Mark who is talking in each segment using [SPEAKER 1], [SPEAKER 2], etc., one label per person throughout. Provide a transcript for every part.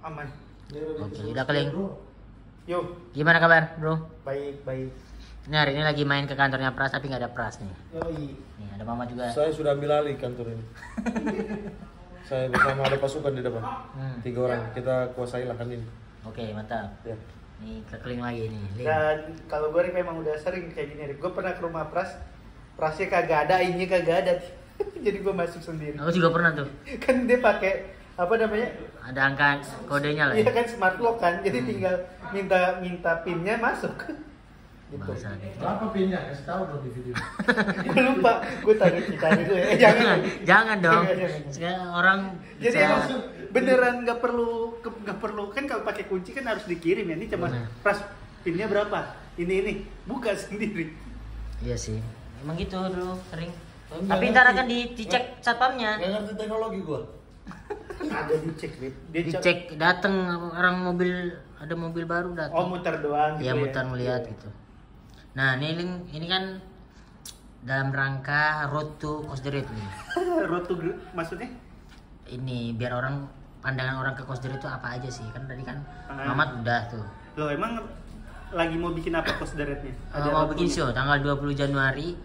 [SPEAKER 1] Aman.
[SPEAKER 2] Oke, udah keling.
[SPEAKER 1] Yuk.
[SPEAKER 2] Gimana kabar, bro?
[SPEAKER 1] Baik.
[SPEAKER 2] Ini hari ini lagi main ke kantornya Pras tapi nggak ada Pras nih.
[SPEAKER 1] Yoi.
[SPEAKER 2] Nih ada Mama juga.
[SPEAKER 3] Saya sudah ambil alih kantor ini. Saya bersama ada pasukan di depan. 3 orang. Kita kuasai lahan ini.
[SPEAKER 2] Oke, mantap.
[SPEAKER 3] Ya.
[SPEAKER 2] Nih ke keling lagi nih. Ling.
[SPEAKER 1] Dan kalau gue memang udah sering kayak gini, gue pernah ke rumah Prasnya kagak ada, ini kagak ada. Jadi gue masuk sendiri.
[SPEAKER 2] Aku juga pernah tuh.
[SPEAKER 1] Kan dia pakai apa namanya?
[SPEAKER 2] Ada angka kodenya lah.
[SPEAKER 1] Iya
[SPEAKER 2] Ya.
[SPEAKER 1] kan smart lock kan, jadi tinggal minta pinnya masuk. Gitu.
[SPEAKER 2] Bahasa gitu.
[SPEAKER 3] Berapa pinnya? Kasih tahu dong di video.
[SPEAKER 1] Gue lupa, gue taruh dulu ya. Jangan.
[SPEAKER 2] Jangan dong.
[SPEAKER 1] Jangan.
[SPEAKER 2] Sekarang orang
[SPEAKER 1] Jadi
[SPEAKER 2] bisa-
[SPEAKER 1] emang beneran nggak perlu kan kalau pakai kunci kan harus dikirim ya. Ini cuma
[SPEAKER 2] Bener.
[SPEAKER 1] Pras pinnya berapa? Ini buka sendiri.
[SPEAKER 2] Iya sih. Emang gitu dulu sering.
[SPEAKER 3] Tapi
[SPEAKER 2] Tapi
[SPEAKER 3] nggak
[SPEAKER 2] ntar
[SPEAKER 3] ngerti.
[SPEAKER 2] akan dicek satpamnya.
[SPEAKER 3] Nggak ngerti teknologi gua.
[SPEAKER 1] Ada dicek, Rip. Dia
[SPEAKER 2] Dicek datang orang mobil, ada mobil baru datang.
[SPEAKER 1] Oh, muter doang gitu
[SPEAKER 2] Ya
[SPEAKER 1] ya.
[SPEAKER 2] muter melihat gitu. Nah ini kan dalam rangka road to Kosderet nih.
[SPEAKER 1] Road to maksudnya?
[SPEAKER 2] Ini biar orang pandangan orang ke Kosderet itu apa aja sih? Kan tadi kan
[SPEAKER 1] Ah.
[SPEAKER 2] Mamat udah tuh.
[SPEAKER 1] Loh, emang lagi mau bikin apa Kosderetnya?
[SPEAKER 2] Mau bikin show tanggal 20 Januari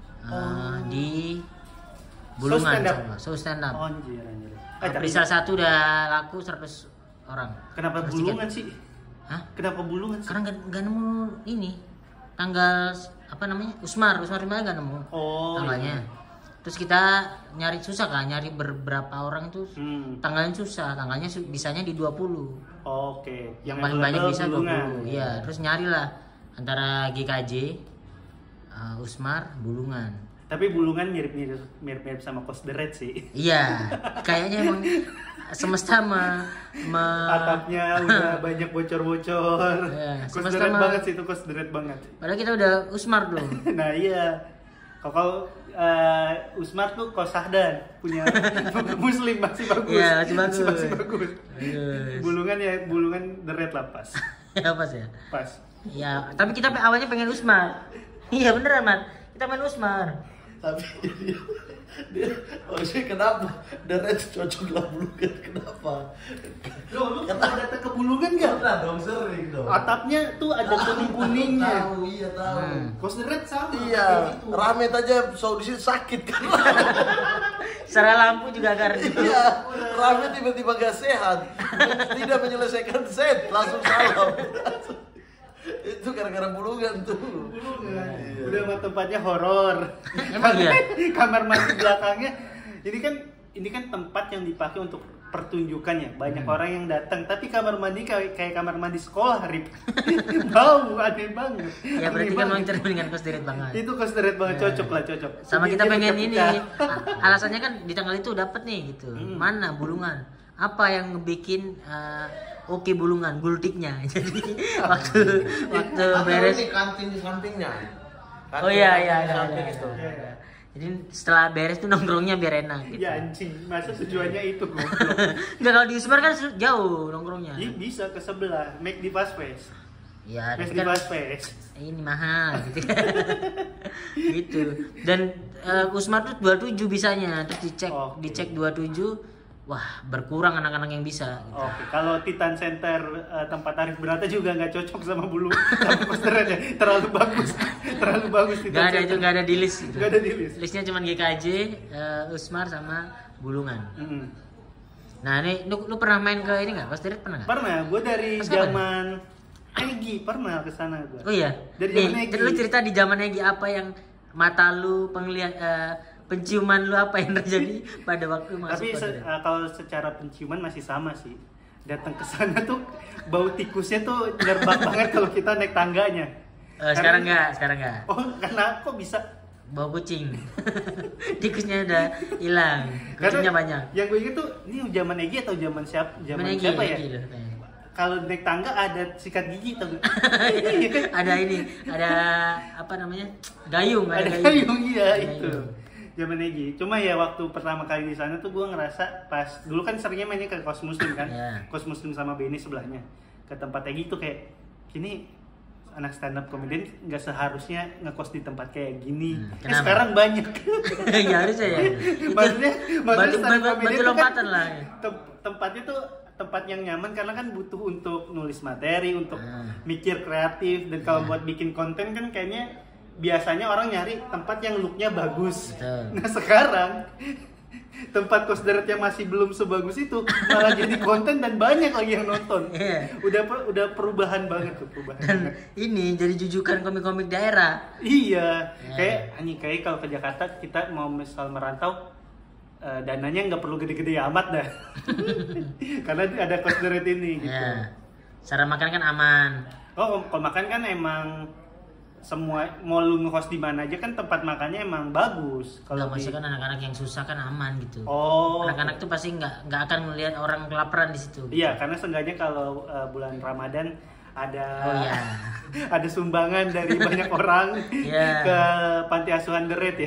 [SPEAKER 2] di Bulungan.
[SPEAKER 1] stand up?
[SPEAKER 2] Show stand up.
[SPEAKER 1] Oh, anjir.
[SPEAKER 2] Presale 1 udah laku 100 orang.
[SPEAKER 1] Kenapa
[SPEAKER 2] Terus
[SPEAKER 1] bulungan
[SPEAKER 2] tiket.
[SPEAKER 1] sih?
[SPEAKER 2] Hah?
[SPEAKER 1] Kenapa bulungan sih?
[SPEAKER 2] Karena nggak nemu ini tanggal apa namanya Usmar Rimba nggak nemu
[SPEAKER 1] Oh,
[SPEAKER 2] tanggalnya.
[SPEAKER 1] iya.
[SPEAKER 2] Terus kita nyari susah kan, nyari beberapa orang tuh tanggalnya susah, tanggalnya bisanya di 20.
[SPEAKER 1] Oke.
[SPEAKER 2] Yang paling banyak bisa
[SPEAKER 1] bulungan.
[SPEAKER 2] 20. Iya, terus nyarilah antara GKJ, Usmar, Bulungan.
[SPEAKER 1] Tapi bulungan mirip sama Kosderet sih.
[SPEAKER 2] Iya, kayaknya emang semesta
[SPEAKER 1] Atapnya udah banyak bocor-bocor.
[SPEAKER 2] Iya,
[SPEAKER 1] Kosderet
[SPEAKER 2] sama-sama.
[SPEAKER 1] banget sih itu, Kosderet banget.
[SPEAKER 2] Padahal kita udah Usmar dong.
[SPEAKER 1] Nah iya, kalau Usmar tuh Kosahdan punya Muslim masih bagus.
[SPEAKER 2] Iya, masih bagus.
[SPEAKER 1] Masih bagus.
[SPEAKER 2] Bagus.
[SPEAKER 1] Bulungan deret lah pas.
[SPEAKER 2] Ya pas ya.
[SPEAKER 1] Pas.
[SPEAKER 2] Ya, tapi kita awalnya pengen Usmar. Iya beneran, Man. Kita main Usmar.
[SPEAKER 3] Tapi dia maksudnya kenapa? Deret cocok lah Bulungan kenapa?
[SPEAKER 1] Lu pernah datang ke Bulungan nggak?
[SPEAKER 3] Pernah dong, sering dong.
[SPEAKER 1] Atapnya tuh ada kuning-kuningnya.
[SPEAKER 3] Tahu, iya tahu.
[SPEAKER 1] Kosderet sama.
[SPEAKER 3] Iya,
[SPEAKER 1] kayak gitu.
[SPEAKER 3] Ramet aja so di sini sakit kan.
[SPEAKER 2] Secara lampu juga agar
[SPEAKER 3] Iya, Ramet tiba-tiba gak sehat. Tidak menyelesaikan set, langsung salam. Itu gara-gara bulungan tuh.
[SPEAKER 1] Bulungan. Udah mah tempatnya horor.
[SPEAKER 2] Emang iya?
[SPEAKER 1] Kamar mandi belakangnya. Ini kan tempat yang dipakai untuk pertunjukan ya. Banyak orang yang datang, tapi kamar mandi kayak kamar mandi sekolah, Rip. Bau, aneh banget.
[SPEAKER 2] Ya berarti
[SPEAKER 1] Aneh
[SPEAKER 2] kan
[SPEAKER 1] banget.
[SPEAKER 2] mencerminkan Kosderet banget.
[SPEAKER 1] Itu Kosderet banget, cocok lah, cocok.
[SPEAKER 2] Sama kita
[SPEAKER 1] Dia
[SPEAKER 2] pengen ini.
[SPEAKER 1] pecah-pecah.
[SPEAKER 2] Alasannya kan di tanggal itu dapat nih gitu. Mana Bulungan? Apa yang ngebikin oke Bulungan gultiknya. Jadi waktu beres.
[SPEAKER 3] Ini kantin di sampingnya.
[SPEAKER 2] Oh iya
[SPEAKER 3] Kantin di
[SPEAKER 2] ada.
[SPEAKER 3] samping itu.
[SPEAKER 2] Jadi setelah beres tuh nongkrongnya biar enak gitu.
[SPEAKER 1] Ya anjing, masa tujuannya itu goblok.
[SPEAKER 2] Enggak kalau di Usmar kan jauh nongkrongnya.
[SPEAKER 1] Ih, bisa ke sebelah, make di Fast Face.
[SPEAKER 2] Iya,
[SPEAKER 1] Make
[SPEAKER 2] tapi
[SPEAKER 1] di
[SPEAKER 2] kan
[SPEAKER 1] Fast Face.
[SPEAKER 2] ini mahal gitu. Gitu. Dan Usmar tuh 27 bisanya, terus
[SPEAKER 1] Oke.
[SPEAKER 2] dicek 27. Wah, berkurang anak-anak yang bisa gitu.
[SPEAKER 1] Oke, kalau Titan Center tempat Arif Berata juga nggak cocok sama sama Kosderet ya. Terlalu bagus Titan
[SPEAKER 2] Gak ada
[SPEAKER 1] Center.
[SPEAKER 2] itu, gak ada di list gitu.
[SPEAKER 1] Nggak ada di list.
[SPEAKER 2] Listnya cuma GKJ, Usmar sama Bulungan.
[SPEAKER 1] Mm-mm.
[SPEAKER 2] Nah ini lu pernah main ke ini nggak? Kosderet pernah nggak?
[SPEAKER 1] Pernah, gue dari
[SPEAKER 2] Pas kapan?
[SPEAKER 1] zaman Egi pernah ke sana gue.
[SPEAKER 2] Oh iya.
[SPEAKER 1] Dari
[SPEAKER 2] Nih,
[SPEAKER 1] zaman Egi.
[SPEAKER 2] lu cerita di zaman Egi apa yang mata lu penciuman lu apa yang terjadi pada waktu masuk
[SPEAKER 1] Tapi
[SPEAKER 2] Kosderet?
[SPEAKER 1] kalau secara penciuman masih sama sih. Datang ke sana tuh bau tikusnya tuh nyerbak banget kalau kita naik tangganya.
[SPEAKER 2] Sekarang nggak.
[SPEAKER 1] Oh, karena kok bisa?
[SPEAKER 2] Bau kucing. Tikusnya udah hilang. Kucingnya banyak.
[SPEAKER 1] Yang gue inget tuh ini zaman Egi atau zaman siapa? Zaman
[SPEAKER 2] Egi,
[SPEAKER 1] siapa ya?
[SPEAKER 2] Egi loh, kayaknya.
[SPEAKER 1] Kalau naik tangga ada sikat gigi tau gak?
[SPEAKER 2] Ada ini, ada apa namanya? Gayung,
[SPEAKER 1] Ada gayung, iya
[SPEAKER 2] Gayung.
[SPEAKER 1] itu. Zaman Egi. Cuma ya waktu pertama kali di sana tuh gue ngerasa pas dulu kan seringnya mainnya ke kos muslim kan.
[SPEAKER 2] Iya.
[SPEAKER 1] Kos muslim sama Beni sebelahnya. Ke tempat Egi tuh kayak gini anak stand up comedian nggak seharusnya ngekos di tempat kayak gini.
[SPEAKER 2] Kenapa?
[SPEAKER 1] Sekarang banyak.
[SPEAKER 2] Ya harusnya ya.
[SPEAKER 1] maksudnya
[SPEAKER 2] batu
[SPEAKER 1] stand up comedian
[SPEAKER 2] batu
[SPEAKER 1] tuh
[SPEAKER 2] lompatan
[SPEAKER 1] kan
[SPEAKER 2] lah.
[SPEAKER 1] tempatnya tuh tempat yang nyaman karena kan butuh untuk nulis materi, untuk mikir kreatif, dan kalau buat bikin konten kan kayaknya biasanya orang nyari tempat yang looknya bagus.
[SPEAKER 2] Betul.
[SPEAKER 1] Nah sekarang tempat kos deret yang masih belum sebagus itu malah jadi konten dan banyak lagi yang nonton.
[SPEAKER 2] Iya.
[SPEAKER 1] Udah perubahan banget tuh, perubahan.
[SPEAKER 2] Dan
[SPEAKER 1] banget.
[SPEAKER 2] ini jadi jujukan komik-komik daerah.
[SPEAKER 1] Iya,
[SPEAKER 2] Ya.
[SPEAKER 1] kayak kalau ke Jakarta kita mau misal merantau, dananya nggak perlu gede-gede amat dah, karena ada kos deret ini gitu.
[SPEAKER 2] Ya. Cara makan kan aman.
[SPEAKER 1] Oh, kalau makan kan emang semua mau lu nge-host di mana aja kan tempat makannya emang bagus.
[SPEAKER 2] Kalau
[SPEAKER 1] Kalau
[SPEAKER 2] maksudnya kan anak-anak yang susah kan aman gitu.
[SPEAKER 1] Oh,
[SPEAKER 2] Anak-anak tuh pasti nggak akan melihat orang kelaparan di situ.
[SPEAKER 1] iya, karena seenggaknya kalau bulan Ramadan ada
[SPEAKER 2] Oh iya.
[SPEAKER 1] ada sumbangan dari banyak orang
[SPEAKER 2] Iya.
[SPEAKER 1] ke panti asuhan Deret ya.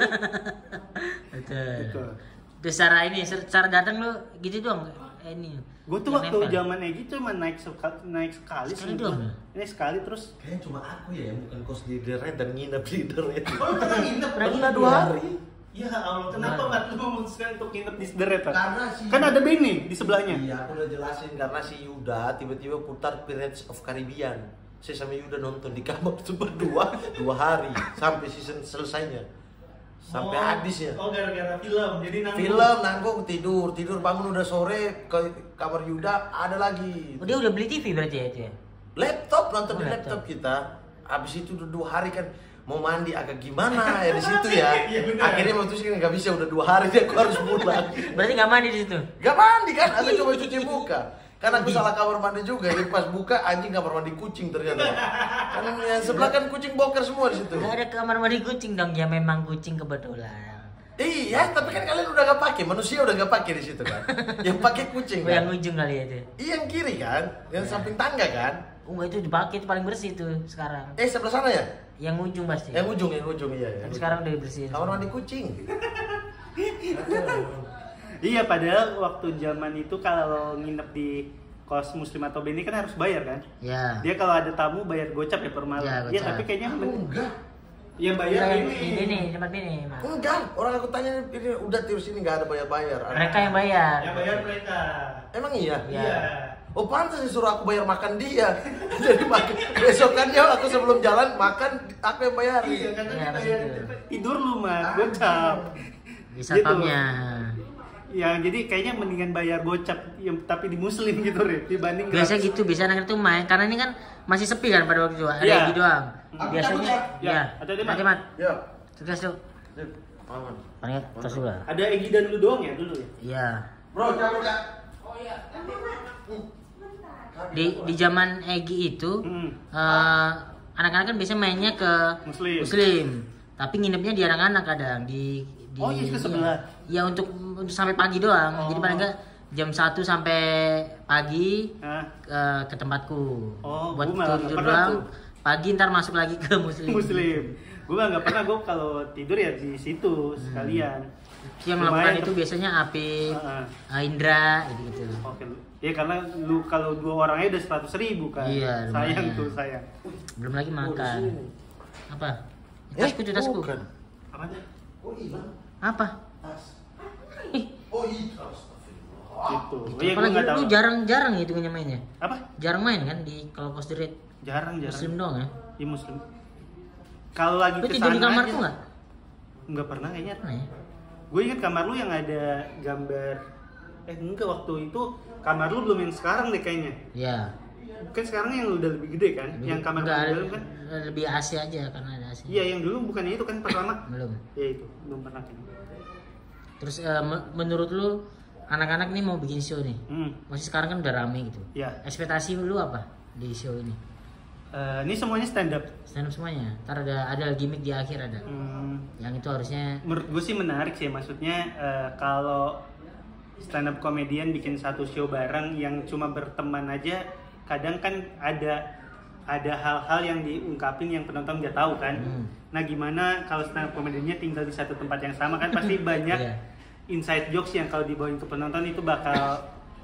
[SPEAKER 2] Betul.
[SPEAKER 1] Betul.
[SPEAKER 2] Terus cara datang lu gitu doang. Ini.
[SPEAKER 1] Gue tuh
[SPEAKER 2] yang
[SPEAKER 1] waktu
[SPEAKER 2] nempel.
[SPEAKER 1] zaman Egy tuh emang naik sekali
[SPEAKER 2] Sekali
[SPEAKER 1] sih.
[SPEAKER 2] doang ya?
[SPEAKER 1] Ini sekali terus.
[SPEAKER 3] Kayaknya cuma aku ya yang bukan kos di Deret dan nginep di Deret.
[SPEAKER 1] Oh, pernah nginep?
[SPEAKER 3] Pernah 2 hari.
[SPEAKER 1] Ya Allah, kenapa nggak lu memutuskan untuk nginep di Deret? Pak?
[SPEAKER 3] Karena si
[SPEAKER 1] Kan ada Benny di sebelahnya.
[SPEAKER 3] Iya, aku udah jelasin karena si Yuda tiba-tiba putar Pirates of Caribbean. Saya sama Yuda nonton di kamar itu berdua 2 hari sampai season selesainya. Sampai habisnya.
[SPEAKER 1] Oh, gara-gara film. Jadi nanggung.
[SPEAKER 3] Film nanggung tidur bangun udah sore ke kamar Yuda ada lagi.
[SPEAKER 2] Oh, dia udah beli TV berarti ya itu ya?
[SPEAKER 3] Laptop nonton di
[SPEAKER 2] laptop.
[SPEAKER 3] laptop kita. Habis itu udah 2 hari kan mau mandi agak gimana ya di situ ya.
[SPEAKER 1] Iya, benar.
[SPEAKER 3] Akhirnya memutuskan nggak bisa udah 2 hari dia aku harus pulang.
[SPEAKER 2] Berarti nggak mandi di situ?
[SPEAKER 3] Gak mandi kan, aku coba cuci muka. Karena aku salah kamar mandi juga, jadi pas buka anjing kamar mandi kucing ternyata. Karena yang sebelah kan kucing boker semua di situ.
[SPEAKER 2] Nggak ada kamar mandi kucing dong, ya memang kucing kebetulan.
[SPEAKER 3] Iya, tapi kan kalian udah gak pakai, manusia udah gak pakai di situ kan. Yang pakai kucing
[SPEAKER 2] Oh, yang
[SPEAKER 3] kan.
[SPEAKER 2] ujung kali ya itu.
[SPEAKER 3] Iya yang kiri kan, yang samping tangga kan.
[SPEAKER 2] Oh, nggak, itu dipakai, itu paling bersih tuh sekarang.
[SPEAKER 3] Sebelah sana ya?
[SPEAKER 2] Yang ujung pasti.
[SPEAKER 3] Yang ujung iya.
[SPEAKER 2] Yang sekarang udah dibersihin.
[SPEAKER 3] Kamar mandi kucing.
[SPEAKER 1] Iya, padahal waktu zaman itu kalau nginep di kos muslim atau Benny kan harus bayar kan?
[SPEAKER 2] Ya.
[SPEAKER 1] Dia kalau ada tamu bayar gocap ya per malam.
[SPEAKER 2] Ya,
[SPEAKER 1] Iya,
[SPEAKER 2] gocap.
[SPEAKER 1] tapi kayaknya
[SPEAKER 3] Enggak.
[SPEAKER 1] yang bayar
[SPEAKER 2] ini nih, tempat ini. Mas.
[SPEAKER 3] Enggak, orang aku tanya ini udah tidur sini nggak ada bayar-bayar.
[SPEAKER 2] Mereka yang bayar.
[SPEAKER 1] Yang bayar mereka.
[SPEAKER 3] Emang iya?
[SPEAKER 2] Iya.
[SPEAKER 3] Oh pantas disuruh aku bayar makan dia. Jadi makan besokannya aku sebelum jalan makan aku yang bayar.
[SPEAKER 1] Iya, karena
[SPEAKER 2] Iya,
[SPEAKER 1] dia
[SPEAKER 2] pas
[SPEAKER 1] bayar
[SPEAKER 2] itu.
[SPEAKER 1] tidur lu mas, gocap.
[SPEAKER 2] Bisa
[SPEAKER 1] Gitu.
[SPEAKER 2] pamnya.
[SPEAKER 1] Ya, jadi kayaknya mendingan bayar gocap tapi di muslim gitu Rip, dibanding
[SPEAKER 2] Biasa
[SPEAKER 1] gratis.
[SPEAKER 2] gitu, biasa anak itu main karena ini kan masih sepi kan pada waktu itu. Ada
[SPEAKER 1] Iya.
[SPEAKER 2] Egy doang.
[SPEAKER 3] Aku
[SPEAKER 2] Biasanya
[SPEAKER 3] cabut,
[SPEAKER 1] ya.
[SPEAKER 2] ya.
[SPEAKER 1] Hati-hati, Mat.
[SPEAKER 2] Mat.
[SPEAKER 3] Ya.
[SPEAKER 2] Sukses tuh.
[SPEAKER 3] Aman.
[SPEAKER 2] Paling terus dulu lah.
[SPEAKER 1] Ada Egy dan lu doang ya dulu ya?
[SPEAKER 2] Iya.
[SPEAKER 3] Bro, cabut ya.
[SPEAKER 2] Di zaman Egy itu anak-anak kan biasanya mainnya ke
[SPEAKER 1] Muslim.
[SPEAKER 2] Tapi nginepnya di anak-anak kadang di
[SPEAKER 1] Oh, iya, ke sebelah.
[SPEAKER 2] Iya, untuk sampai pagi doang.
[SPEAKER 1] Oh.
[SPEAKER 2] Jadi paling enggak jam 1 sampai pagi
[SPEAKER 1] Nah,
[SPEAKER 2] ke tempatku.
[SPEAKER 1] Oh,
[SPEAKER 2] buat
[SPEAKER 1] gua malah nggak
[SPEAKER 2] tidur
[SPEAKER 1] pernah
[SPEAKER 2] doang.
[SPEAKER 1] tuh.
[SPEAKER 2] Pagi ntar masuk lagi ke muslim.
[SPEAKER 1] muslim. Gue nggak pernah, gue kalau tidur ya di situ sekalian.
[SPEAKER 2] Yang
[SPEAKER 1] Lumayan
[SPEAKER 2] melakukan itu
[SPEAKER 1] tuh.
[SPEAKER 2] biasanya Apip,
[SPEAKER 1] Heeh.
[SPEAKER 2] Indra gitu.
[SPEAKER 1] Oke. Ya karena lu kalau 2 orangnya udah 100.000 kan.
[SPEAKER 2] Iya,
[SPEAKER 1] Sayang
[SPEAKER 2] lumayan.
[SPEAKER 1] tuh, sayang.
[SPEAKER 2] Belum lagi makan.
[SPEAKER 3] di sini.
[SPEAKER 2] Apa? Tasku itu tasku.
[SPEAKER 3] Bukan.
[SPEAKER 1] Apanya?
[SPEAKER 3] Oh hilang.
[SPEAKER 2] Apa?
[SPEAKER 3] Tas. Oh iya. Astagfirullah.
[SPEAKER 1] Gitu. Oh, iya, gue
[SPEAKER 2] Apalagi
[SPEAKER 1] nggak tahu.
[SPEAKER 2] lu jarang-jarang gitu mainnya.
[SPEAKER 1] Apa?
[SPEAKER 2] Jarang main kan di kalau Coast Street.
[SPEAKER 1] Jarang.
[SPEAKER 2] Muslim doang ya.
[SPEAKER 1] Di muslim. Kalau lagi
[SPEAKER 2] Lu
[SPEAKER 1] kesana
[SPEAKER 2] tidur di kamarku
[SPEAKER 1] aja-
[SPEAKER 2] nggak?
[SPEAKER 1] Nggak pernah kayaknya.
[SPEAKER 2] Pernah ya?
[SPEAKER 1] Gue inget kamar lu yang ada gambar. Enggak, waktu itu kamar lu belum yang sekarang deh kayaknya.
[SPEAKER 2] Iya.
[SPEAKER 1] Kan sekarang yang udah lebih gede kan? Yang kamar
[SPEAKER 2] Enggak,
[SPEAKER 1] di dalam kan?
[SPEAKER 2] lebih AC aja karena ada AC.
[SPEAKER 1] Iya, yang dulu bukannya itu kan pertama.
[SPEAKER 2] Belum.
[SPEAKER 1] Ya itu, belum pernah kayaknya.
[SPEAKER 2] Terus menurut lu anak-anak nih mau bikin show nih. Masih sekarang kan udah rame gitu.
[SPEAKER 1] Ya.
[SPEAKER 2] Ekspektasi lu apa di show ini?
[SPEAKER 1] Ini semuanya stand up.
[SPEAKER 2] Stand up semuanya. Ntar ada gimmick di akhir ada. Yang itu harusnya
[SPEAKER 1] Menurut gue sih menarik sih, maksudnya kalau stand up comedian bikin satu show bareng yang cuma berteman aja, kadang kan ada hal-hal yang diungkapin yang penonton nggak tahu kan. Nah gimana kalau stand up comediannya tinggal di satu tempat yang sama kan pasti banyak
[SPEAKER 2] Iya.
[SPEAKER 1] inside jokes yang kalau dibawain ke penonton itu bakal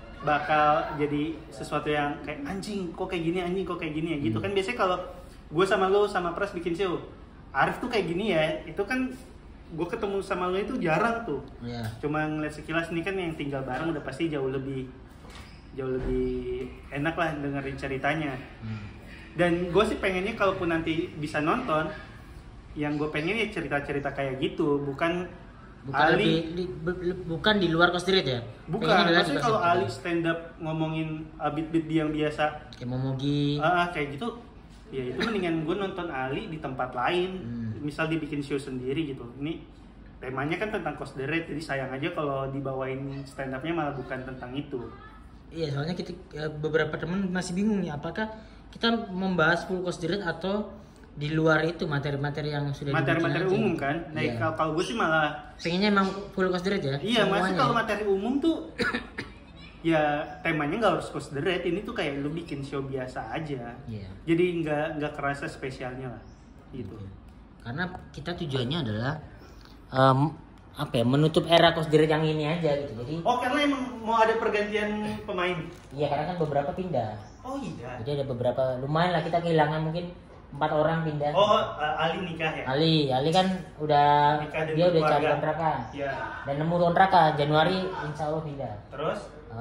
[SPEAKER 1] jadi sesuatu yang kayak anjing kok kayak gini ya gitu kan. Biasanya kalau gue sama lo sama Pras bikin show, Arif tuh kayak gini ya, itu kan gue ketemu sama lo itu jarang tuh.
[SPEAKER 2] ya.
[SPEAKER 1] Cuma ngeliat sekilas, nih kan yang tinggal bareng udah pasti jauh jauh lebih enak lah dengerin ceritanya. Dan gue sih pengennya kalaupun nanti bisa nonton, yang gue pengen ya cerita-cerita kayak gitu, bukan Ali
[SPEAKER 2] bukan di luar Coast Street ya?
[SPEAKER 1] Bukan, maksudnya kalau Ali stand up ngomongin beat-beat yang biasa
[SPEAKER 2] kayak Momogi
[SPEAKER 1] kayak gitu, ya itu mendingan gue nonton Ali di tempat lain. Misal dibikin show sendiri gitu. Ini temanya kan tentang Coast the Red, jadi sayang aja kalau dibawain stand up-nya malah bukan tentang itu.
[SPEAKER 2] Iya, soalnya kita beberapa teman masih bingung nih, apakah kita membahas full Coast the Red atau di luar itu materi-materi yang sudah
[SPEAKER 1] materi-materi umum kan. Nah,
[SPEAKER 2] iya.
[SPEAKER 1] kalau gue sih malah
[SPEAKER 2] pengennya emang full Coast the Red ya.
[SPEAKER 1] Iya, maksudnya kalau materi umum tuh ya temanya nggak harus Coast the Red, ini tuh kayak lu bikin show biasa aja.
[SPEAKER 2] Iya.
[SPEAKER 1] Jadi nggak kerasa spesialnya lah gitu.
[SPEAKER 2] Karena kita tujuannya adalah menutup era Coast the Red yang ini aja gitu. Jadi
[SPEAKER 1] karena emang mau ada pergantian pemain.
[SPEAKER 2] Iya, karena kan beberapa pindah.
[SPEAKER 1] Oh iya.
[SPEAKER 2] Jadi ada beberapa, lumayan lah kita kehilangan mungkin 4 orang pindah.
[SPEAKER 1] Ali nikah ya?
[SPEAKER 2] Ali kan udah
[SPEAKER 1] nikah
[SPEAKER 2] dia udah cari kontrakan.
[SPEAKER 1] Iya.
[SPEAKER 2] Dan nemu kontrakan Januari insya Allah pindah.
[SPEAKER 1] Terus?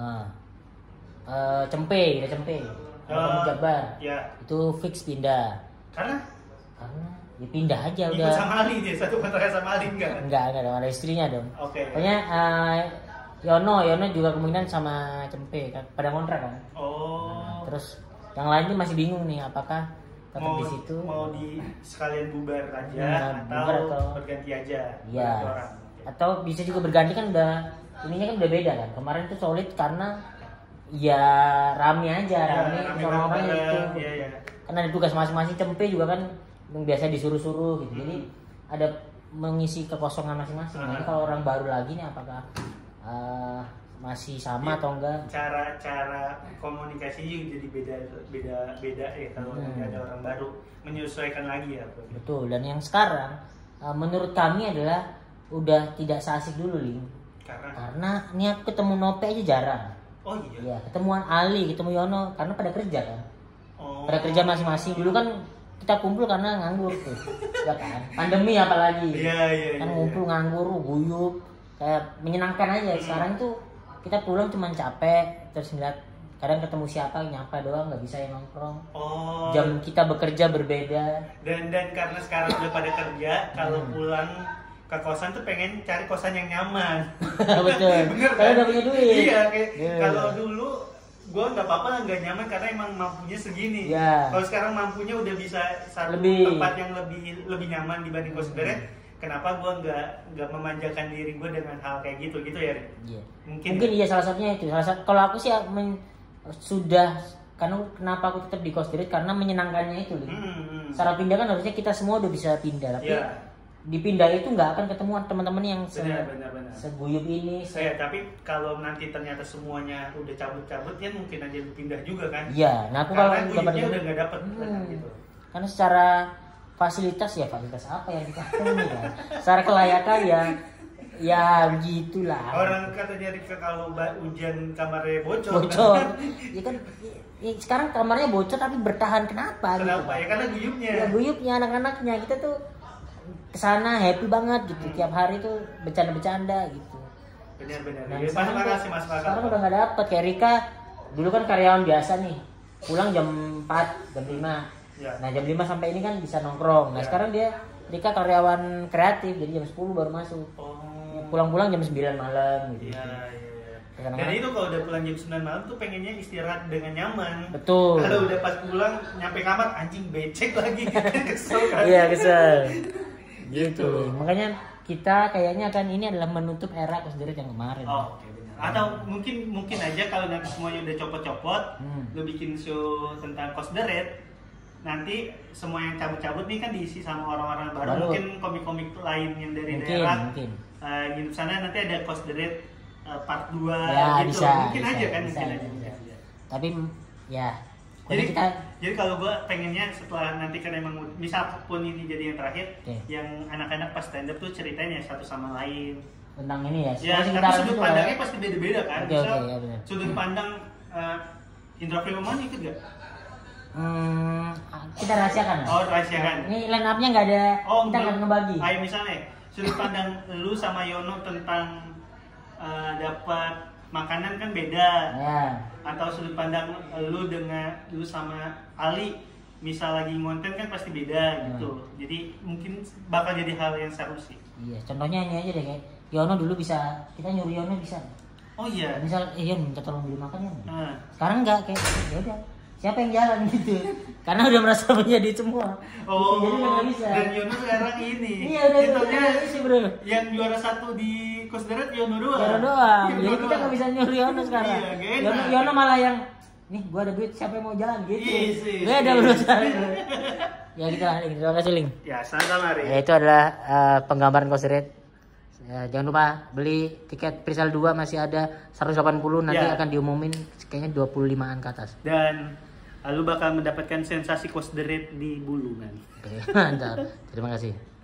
[SPEAKER 2] Cempe. Kamu Jabar.
[SPEAKER 1] Iya.
[SPEAKER 2] Itu fix pindah.
[SPEAKER 1] Karena
[SPEAKER 2] ya pindah aja
[SPEAKER 1] ikut
[SPEAKER 2] udah.
[SPEAKER 1] sama Ali dia, satu kontrakan sama Ali enggak?
[SPEAKER 2] Enggak dong, ada istrinya dong.
[SPEAKER 1] Oke.
[SPEAKER 2] Pokoknya Yono juga kemungkinan sama Cempe kan pada kontrak kan. Terus yang lainnya masih bingung nih apakah tetap di situ
[SPEAKER 1] mau di sekalian bubar aja atau berganti aja.
[SPEAKER 2] Iya. Atau bisa juga berganti kan ininya kan udah beda kan. Kemarin tuh solid karena ya rame aja, rame itu.
[SPEAKER 1] Iya.
[SPEAKER 2] Karena ada tugas masing-masing. Cempe juga kan yang biasa disuruh-suruh gitu. Jadi ada mengisi kekosongan masing-masing. Jadi kalau orang baru lagi nih apakah masih sama atau enggak?
[SPEAKER 1] Cara komunikasinya jadi beda ya kalau ada orang baru, menyesuaikan lagi ya.
[SPEAKER 2] Betul. Dan yang sekarang menurut kami adalah udah tidak seasik dulu, Ling. Karena ini aku ketemu Nope aja jarang.
[SPEAKER 1] Oh iya.
[SPEAKER 2] Ya, ketemuan Ali, ketemu Yono karena pada kerja kan. Pada kerja masing-masing. Dulu kan kita kumpul karena nganggur tuh. Ya kan? Pandemi apalagi.
[SPEAKER 1] Iya.
[SPEAKER 2] Kan ngumpul nganggur, guyup, kayak menyenangkan aja. Sekarang tuh kita pulang cuma capek, terus ngeliat kadang ketemu siapa nyapa doang, nggak bisa yang nongkrong. Jam kita bekerja berbeda.
[SPEAKER 1] Dan karena sekarang udah pada kerja, kalau pulang ke kosan tuh pengen cari kosan yang nyaman.
[SPEAKER 2] Betul.
[SPEAKER 1] Bener kan?
[SPEAKER 2] Kalau udah punya duit.
[SPEAKER 1] Iya, kalau dulu gue nggak apa-apa nggak nyaman karena emang mampunya segini. Kalau sekarang mampunya udah bisa tempat yang lebih nyaman dibanding kos deret. Kenapa gue nggak memanjakan diri gue dengan hal kayak gitu ya?
[SPEAKER 2] Iya. Mungkin iya salah satunya itu. Kalau aku sih sudah karena kenapa aku tetap di kos deret karena menyenangkannya itu. Secara pindah kan harusnya kita semua udah bisa pindah, tapi dipindah itu nggak akan ketemu teman-teman yang seguyup ini.
[SPEAKER 1] Tapi kalau nanti ternyata semuanya udah cabut-cabut ya mungkin aja pindah juga kan?
[SPEAKER 2] Iya. Nah aku
[SPEAKER 1] karena guyupnya udah nggak dapet gitu.
[SPEAKER 2] Karena secara fasilitas apa yang kita ini kan? Secara kelayakan ya begitulah.
[SPEAKER 1] Orang katanya kalau hujan kamarnya bocor.
[SPEAKER 2] Ya kan sekarang kamarnya bocor tapi bertahan kenapa?
[SPEAKER 1] Gitu? Ya karena guyupnya. Ya
[SPEAKER 2] guyupnya anak-anaknya kita tuh kesana happy banget gitu. Tiap hari tuh bercanda-bercanda gitu.
[SPEAKER 1] Benar.
[SPEAKER 2] Nah,
[SPEAKER 1] sekarang
[SPEAKER 2] udah nggak dapet. Kayak Rika dulu kan karyawan biasa nih, pulang jam 4, jam 5. Nah jam 5 sampai ini kan bisa nongkrong. Nah sekarang Rika karyawan kreatif, jadi jam 10 baru masuk. Pulang-pulang jam 9 malam gitu.
[SPEAKER 1] Iya. Dan itu kalau udah pulang jam 9 malam tuh pengennya istirahat dengan nyaman.
[SPEAKER 2] Betul.
[SPEAKER 1] Kalau udah pas pulang nyampe kamar anjing becek lagi. Kesel kan?
[SPEAKER 2] Iya kesel. Gitu. Makanya kita kayaknya kan ini adalah menutup era Coast the Red yang kemarin.
[SPEAKER 1] Oke, benar. Atau mungkin aja kalau nanti semuanya udah copot-copot, lu bikin show tentang Coast the Red, nanti semua yang cabut-cabut nih kan diisi sama orang-orang baru. Mungkin komik-komik lain yang dari daerah. Mungkin. Di sana nanti ada Coast the Red part 2
[SPEAKER 2] ya,
[SPEAKER 1] gitu. Mungkin aja.
[SPEAKER 2] Tapi ya.
[SPEAKER 1] Jadi kalau gue pengennya setelah nanti kan emang misal pun ini jadi yang terakhir, yang anak-anak pas stand up tuh ceritanya satu sama lain
[SPEAKER 2] tentang ini ya.
[SPEAKER 1] Tapi sudut pandangnya pasti beda-beda kan. Misal
[SPEAKER 2] ya,
[SPEAKER 1] sudut pandang Indra Filman ikut gak?
[SPEAKER 2] Kita rahasiakan.
[SPEAKER 1] Rahasiakan.
[SPEAKER 2] Ini line up-nya nggak ada. Kita nggak ngebagi.
[SPEAKER 1] Ayo misalnya sudut pandang lu sama Yono tentang dapat makanan kan beda. atau sudut pandang lu sama Ali misal lagi ngonten kan pasti beda gitu. Jadi mungkin bakal jadi hal yang seru sih.
[SPEAKER 2] Iya, contohnya ini aja deh kayak Yono dulu bisa, kita nyuruh Yono bisa.
[SPEAKER 1] Oh iya.
[SPEAKER 2] Misal Yon minta tolong beli makan ya. Sekarang enggak kayak ya udah. Siapa yang jalan gitu? Karena udah merasa punya duit semua.
[SPEAKER 1] Oh.
[SPEAKER 2] Jadi nggak bisa.
[SPEAKER 1] Dan Yono sekarang ini.
[SPEAKER 2] Iya udah isi bro.
[SPEAKER 1] Yang juara 1 di Kosderet Yono doang.
[SPEAKER 2] Yono doang. Jadi kita nggak bisa nyuruh Yono sekarang.
[SPEAKER 1] Iya,
[SPEAKER 2] Yono malah yang nih gua ada duit siapa yang mau jalan gitu.
[SPEAKER 1] Beda
[SPEAKER 2] bro sekarang. Ya gitu lah, terima kasih Ling.
[SPEAKER 1] Ya sama-sama Ring.
[SPEAKER 2] Ya, itu adalah penggambaran Kosderet. Ya, jangan lupa beli tiket presale 2 masih ada 180 nanti akan diumumin kayaknya 25-an ke atas.
[SPEAKER 1] Dan lu bakal mendapatkan sensasi Kosderet di Bulungan.
[SPEAKER 2] Oke, mantap. Terima kasih.